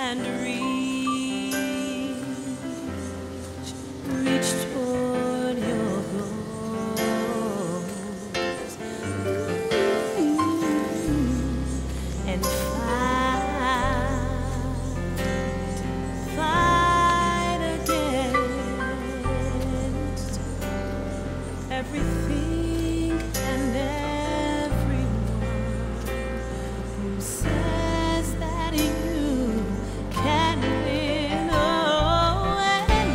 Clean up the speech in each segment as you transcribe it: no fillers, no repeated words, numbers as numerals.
and reach toward your goals, and fight against everything and everyone who says that you can win. Oh, and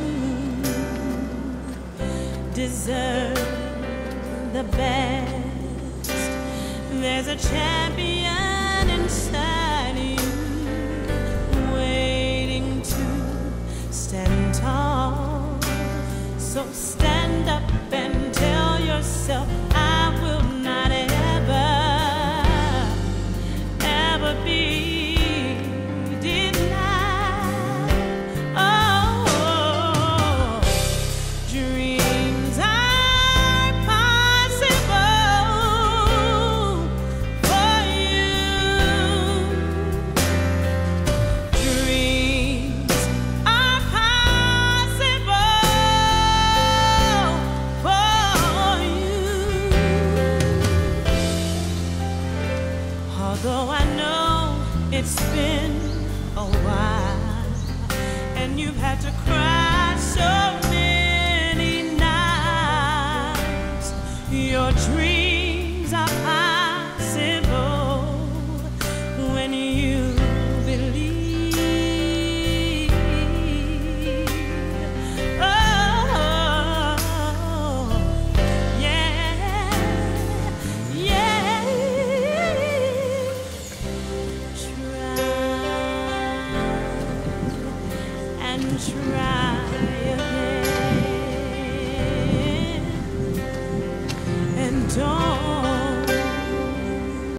you deserve the best. There's a champion inside you, waiting to stand tall. So stand up and tell yourself, I will not ever be denied. Oh, dreams are possible for you. Dreams are possible for you. Although I know it's been a while, and you've had to cry so many nights, your dreams are possible when you believe. Oh, yeah, yeah. Try and try again.